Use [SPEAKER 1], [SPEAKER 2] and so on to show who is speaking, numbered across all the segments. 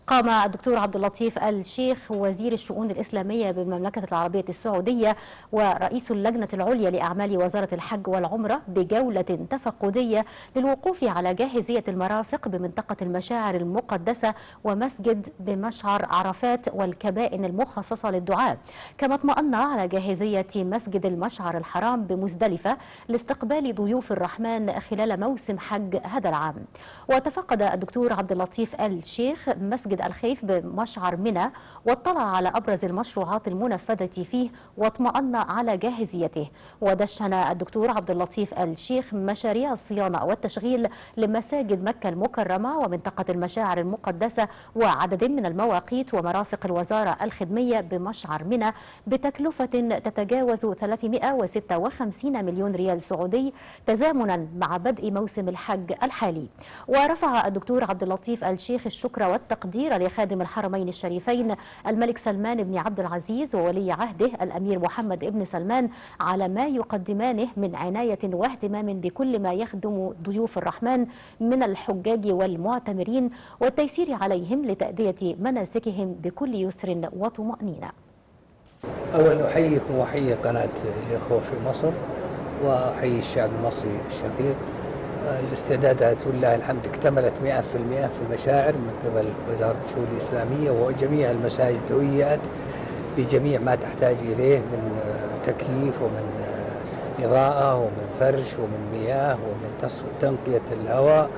[SPEAKER 1] قام الدكتور عبد اللطيف الشيخ وزير الشؤون الإسلامية بالمملكة العربية السعودية ورئيس اللجنة العليا لأعمال وزارة الحج والعمرة بجولة تفقدية للوقوف على جاهزية المرافق بمنطقة المشاعر المقدسة ومسجد بمشعر عرفات والكبائن المخصصة للدعاء، كما اطمأن على جاهزية مسجد المشعر الحرام بمزدلفة لاستقبال ضيوف الرحمن خلال موسم حج هذا العام. وتفقد الدكتور عبد اللطيف الشيخ مسجد الخيف بمشعر منى واطلع على أبرز المشروعات المنفذة فيه واطمأن على جاهزيته. ودشن الدكتور عبد اللطيف الشيخ مشاريع الصيانة والتشغيل لمساجد مكة المكرمة ومنطقة المشاعر المقدسة وعدد من المواقيت ومرافق الوزارة الخدمية بمشعر منى بتكلفة تتجاوز 356 مليون ريال سعودي تزامنا مع بدء موسم الحج الحالي. ورفع الدكتور عبد اللطيف الشيخ الشكر والتقدير لخادم الحرمين الشريفين الملك سلمان بن عبد العزيز وولي عهده الأمير محمد بن سلمان على ما يقدمانه من عناية واهتمام بكل ما يخدم ضيوف الرحمن من الحجاج والمعتمرين والتيسير عليهم لتأدية مناسكهم بكل يسر وطمأنينة.
[SPEAKER 2] أولا أحييكم وأحيي قناة الإخوة في مصر وأحيي الشعب المصري الشقيق. الاستعدادات ولله الحمد اكتملت 100% في المشاعر من قبل وزارة الشؤون الإسلامية، وجميع المساجد هيئت بجميع ما تحتاج إليه من تكييف ومن إضاءة ومن فرش ومن مياه ومن تنقية الهواء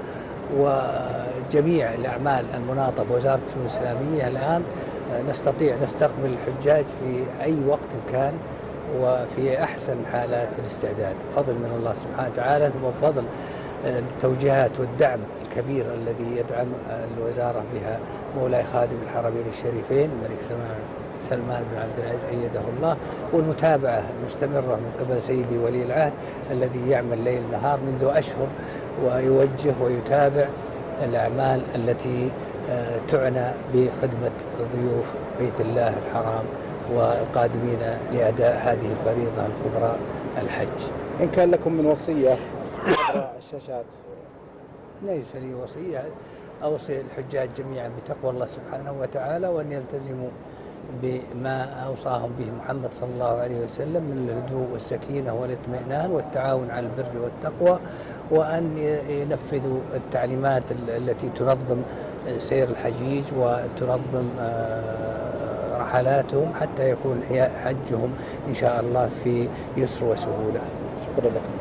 [SPEAKER 2] وجميع الأعمال المناطة بوزارة الشؤون الإسلامية. الآن نستطيع نستقبل الحجاج في أي وقت كان وفي أحسن حالات الاستعداد، فضل من الله سبحانه وتعالى، ثم بفضل التوجيهات والدعم الكبير الذي يدعم الوزارة بها مولاي خادم الحرمين الشريفين الملك سلمان بن عبد العزيز أيده الله، والمتابعة المستمرة من قبل سيدي ولي العهد الذي يعمل ليل نهار منذ أشهر ويوجه ويتابع الأعمال التي تعنى بخدمة ضيوف بيت الله الحرام والقادمين لأداء هذه الفريضة الكبرى الحج.
[SPEAKER 3] إن كان لكم من وصية على الشاشات؟
[SPEAKER 2] ليس لي وصية، أوصي الحجاج جميعا بتقوى الله سبحانه وتعالى وأن يلتزموا بما أوصاهم به محمد صلى الله عليه وسلم من الهدوء والسكينة والاطمئنان والتعاون على البر والتقوى، وأن ينفذوا التعليمات التي تنظم سير الحجيج وتنظم رحلاتهم حتى يكون حجهم إن شاء الله في يسر وسهولة.
[SPEAKER 3] شكرا لكم.